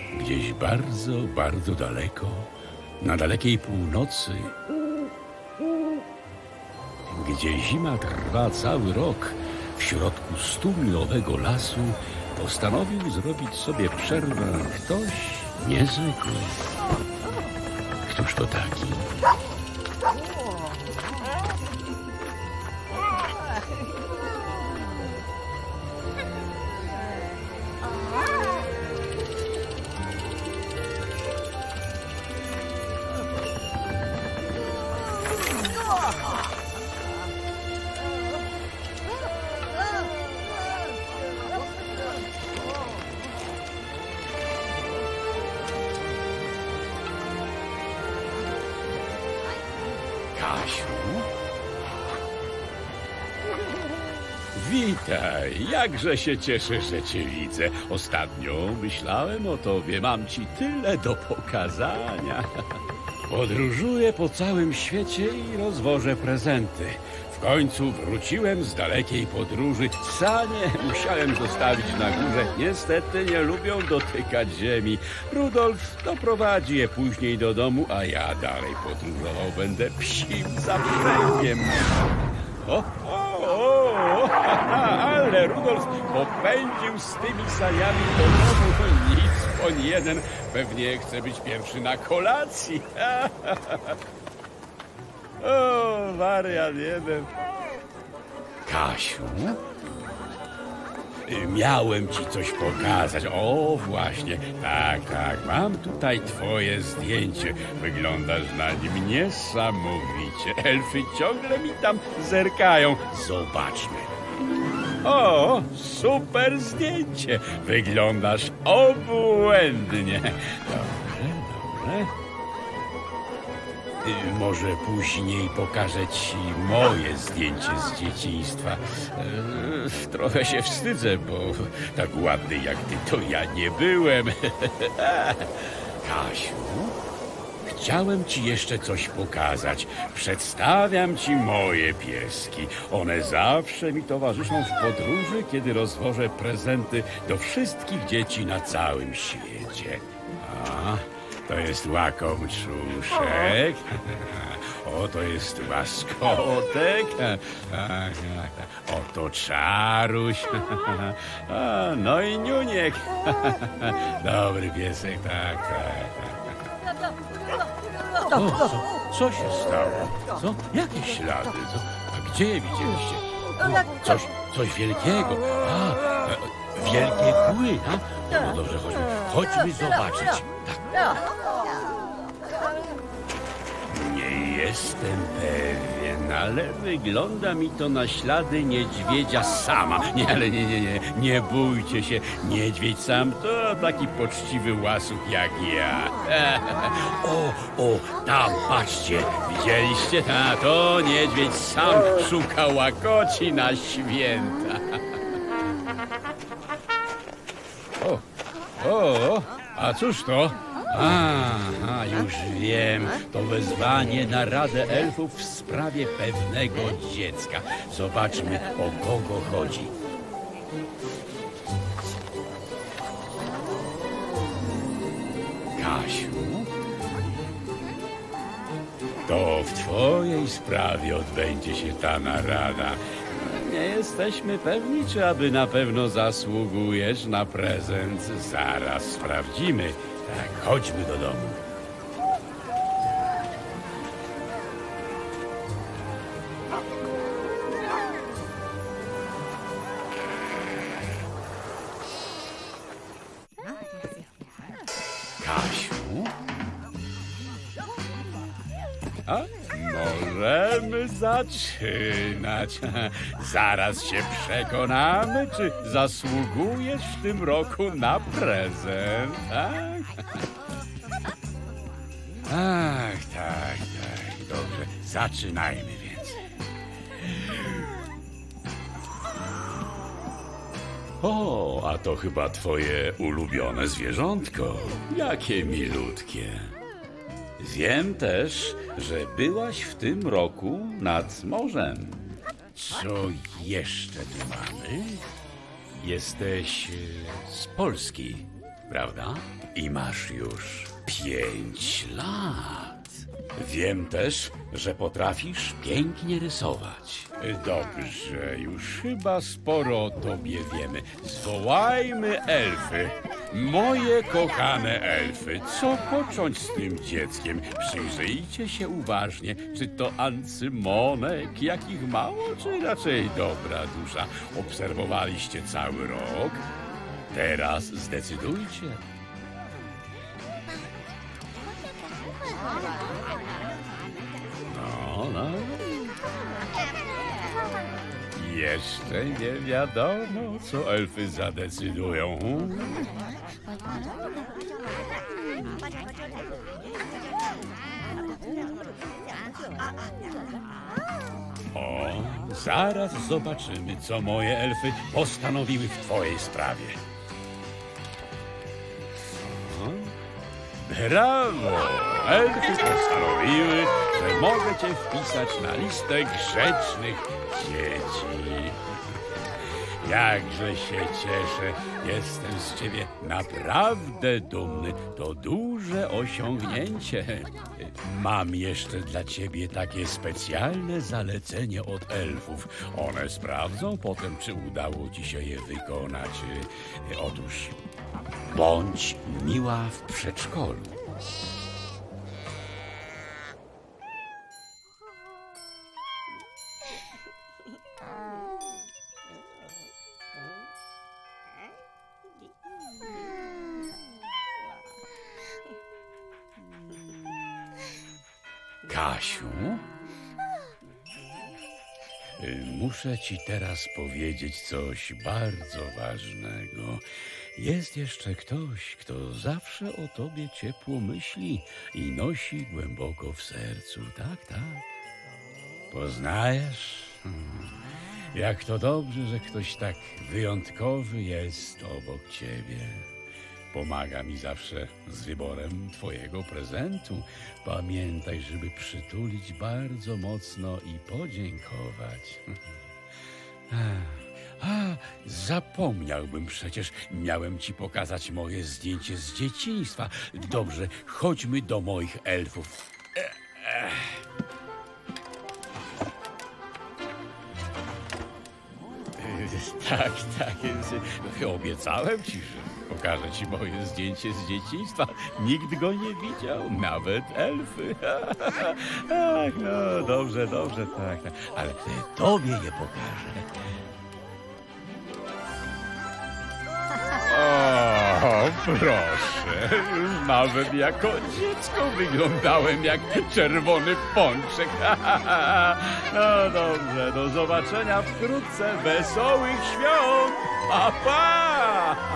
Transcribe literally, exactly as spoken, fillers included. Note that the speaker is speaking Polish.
Gdzieś bardzo, bardzo daleko, na dalekiej północy, gdzie zima trwa cały rok, w środku stumilowego lasu postanowił zrobić sobie przerwę ktoś niezwykły. Któż to taki? Kasiu? Witaj, jakże się cieszę, że cię widzę. Ostatnio myślałem o tobie, mam ci tyle do pokazania. Podróżuję po całym świecie i rozwożę prezenty. W końcu wróciłem z dalekiej podróży. Sanie musiałem zostawić na górze. Niestety nie lubią dotykać ziemi. Rudolf doprowadzi je później do domu, a ja dalej podróżował będę psim zaprzęgiem. O, o, o, ale Rudolf popędził z tymi saniami do domu. To nic, on jeden pewnie chce być pierwszy na kolacji. O, wariat jeden. Kasiu? Miałem ci coś pokazać. O, właśnie. Tak, tak. Mam tutaj twoje zdjęcie. Wyglądasz na nim niesamowicie. Elfy ciągle mi tam zerkają. Zobaczmy. O, super zdjęcie. Wyglądasz obłędnie. Dobrze, dobrze. Może później pokażę ci moje zdjęcie z dzieciństwa. Trochę się wstydzę, bo tak ładny jak ty to ja nie byłem. Kasiu, chciałem ci jeszcze coś pokazać. Przedstawiam ci moje pieski. One zawsze mi towarzyszą w podróży, kiedy rozwożę prezenty do wszystkich dzieci na całym świecie. A... To jest łakomczuszek. O, to jest łaskotek. Oto Czaruś. A, no i Niuniek. Dobry piesek, tak, tak. O, co, co się stało? Co? Jakie ślady? Co? A gdzie je widzieliście? O, coś, coś wielkiego. A, wielkie kły, a? No dobrze, chodźmy. Chodźmy zobaczyć. Tak. Nie jestem pewien, ale wygląda mi to na ślady niedźwiedzia sama. Nie, ale nie, nie, nie, nie bójcie się. Niedźwiedź sam to taki poczciwy łasuch jak ja. O, o, tam, patrzcie, widzieliście? A, to niedźwiedź sam szuka łakoci na święta. O, o, a cóż to? A, już wiem. To wezwanie na Radę Elfów w sprawie pewnego dziecka. Zobaczmy, o kogo chodzi. Kasiu? To w twojej sprawie odbędzie się ta narada. Nie jesteśmy pewni, czy aby na pewno zasługujesz na prezent. Zaraz sprawdzimy. Tak, chodźmy do domu. Kasiu? A? Możemy zaczynać. Zaraz się przekonamy, czy zasługujesz w tym roku na prezent, tak? Ach, tak, tak, dobrze. Zaczynajmy więc. O, a to chyba twoje ulubione zwierzątko. Jakie milutkie. Wiem też, że byłaś w tym roku nad morzem. Co jeszcze tu mamy? Jesteś z Polski. prawda? I masz już pięć lat. Wiem też, że potrafisz pięknie rysować. Dobrze, już chyba sporo o tobie wiemy. Zwołajmy elfy. Moje kochane elfy, co począć z tym dzieckiem? Przyjrzyjcie się uważnie, czy to ancymonek, jakich mało, czy raczej dobra dusza. Obserwowaliście cały rok? Teraz zdecydujcie. No, no. Jeszcze nie wiadomo, co elfy zadecydują. O, zaraz zobaczymy, co moje elfy postanowiły w twojej sprawie. Brawo! Elfy postanowiły, że mogę cię wpisać na listę grzecznych dzieci. Jakże się cieszę, jestem z ciebie naprawdę dumny. To duże osiągnięcie. Mam jeszcze dla ciebie takie specjalne zalecenie od elfów. One sprawdzą potem, czy udało ci się je wykonać. Otóż bądź miła w przedszkolu. Kasiu? Muszę ci teraz powiedzieć coś bardzo ważnego. Jest jeszcze ktoś, kto zawsze o tobie ciepło myśli i nosi głęboko w sercu. Tak, tak. Poznajesz? Jak to dobrze, że ktoś tak wyjątkowy jest obok ciebie. Pomaga mi zawsze z wyborem twojego prezentu. Pamiętaj, żeby przytulić bardzo mocno i podziękować. A, zapomniałbym przecież. Miałem ci pokazać moje zdjęcie z dzieciństwa. Dobrze, chodźmy do moich elfów. E, e. Tak, tak. Obiecałem ci, że pokażę ci moje zdjęcie z dzieciństwa. Nikt go nie widział, nawet elfy. Ach, no, dobrze, dobrze, tak, tak. Ale tobie je pokażę. O, proszę, już nawet jako dziecko wyglądałem jak czerwony pączek. No dobrze, do zobaczenia wkrótce. Wesołych świąt! Pa, pa!